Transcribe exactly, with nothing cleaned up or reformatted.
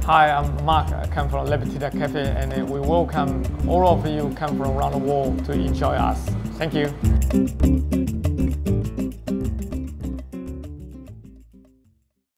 Hi, I'm Mark. I come from Petit Tarte Cafe, and we welcome all of you come from around the world to enjoy us. Thank you.